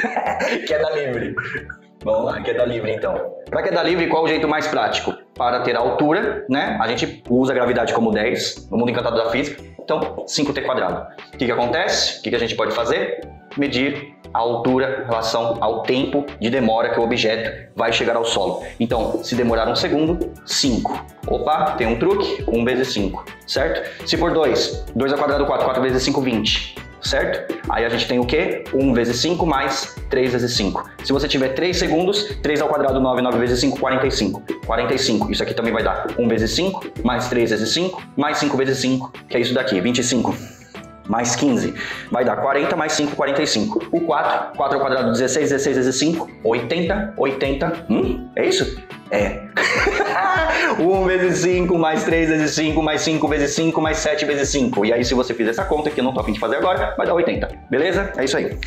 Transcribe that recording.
Queda livre. Vamos lá, queda livre então. Para queda livre, qual é o jeito mais prático? Para ter a altura, né? A gente usa a gravidade como 10, no mundo encantado da física. Então, 5t². O que acontece? O que a gente pode fazer? Medir a altura em relação ao tempo de demora que o objeto vai chegar ao solo. Então, se demorar 1 segundo, 5. Opa, tem um truque, 1 vezes 5, certo? Se for 2, 2² 4, 4 vezes 5, 20. Certo? Aí a gente tem o quê? 1 vezes 5 mais 3 vezes 5. Se você tiver 3 segundos, 3², 9, 9 vezes 5, 45. 45. Isso aqui também vai dar 1 vezes 5, mais 3 vezes 5, mais 5 vezes 5, que é isso daqui, 25. Mais 15, vai dar 40 mais 5, 45. O 4, 4², 16, 16 vezes 5, 80, 80. É isso? É. 1 vezes 5, mais 3 vezes 5, mais 5 vezes 5, mais 7 vezes 5. E aí, se você fizer essa conta, que eu não tô a fim de fazer agora, vai dar 80. Beleza? É isso aí.